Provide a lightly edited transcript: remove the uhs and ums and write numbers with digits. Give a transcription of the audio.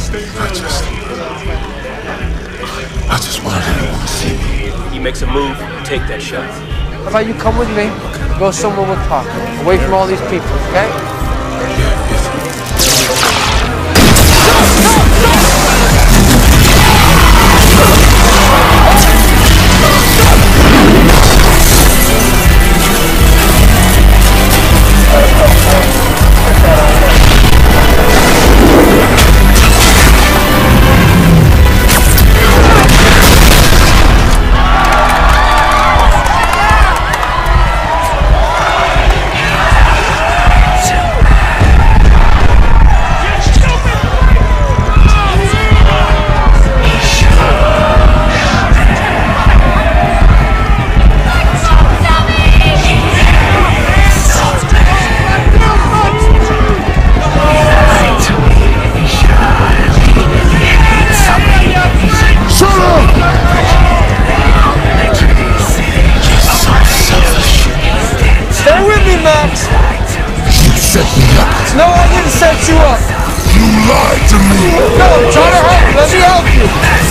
I just wanted everyone to see me. He makes a move, take that shot. How about you come with me, go somewhere we'll talk, away from all these people, okay? No, I didn't set you up. You lied to me. No, I'm trying to help you. Let me help you.